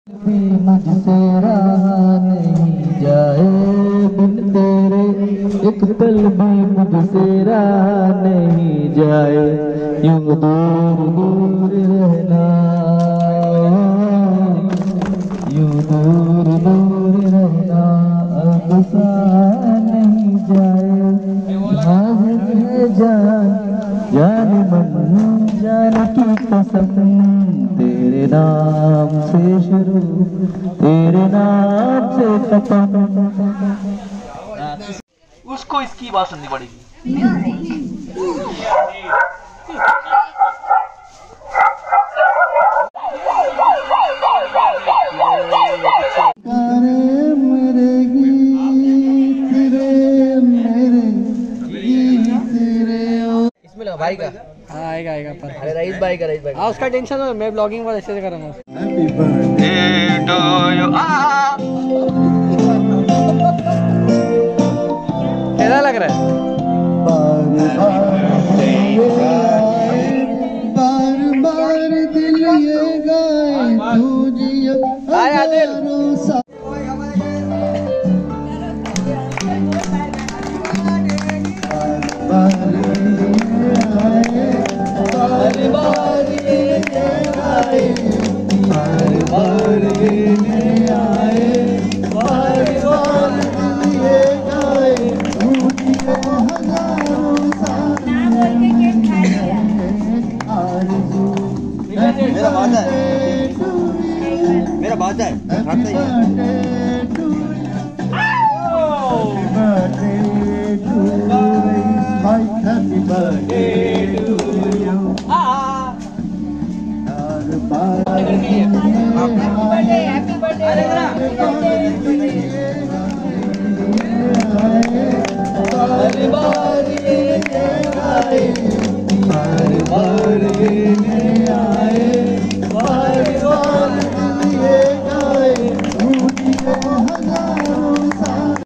भी मुझसे रहा नहीं जाए बिन तेरे, एक पल भी मुझसे रहा नहीं जाए, यूं दूर दूर रहना, यूं दूर दूर रहना, अब सहा नहीं जाए। हाजिर है जान जान मन जान की कसम, तेरे नाम से शुरू तेरे नाम से खत्म। उसको इसकी बात सुननी पड़ेगी। मेरे गीत रे मेरे गीत रे। इसमें लगा भाई का। हाँ आएगा आएगा पर। अरे रईस भाई का, रईस भाई। हाँ उसका टेंशन हो, मैं ब्लॉगिंग बहुत अच्छे से कर रहा हूँ। Happy birthday to you. कैसा लग रहा है? बार बार दिल ये गाए तू जियो। आया दिल। मेरा वादा है, मेरा वादा है। Happy birthday to you. Happy birthday, happy birthday.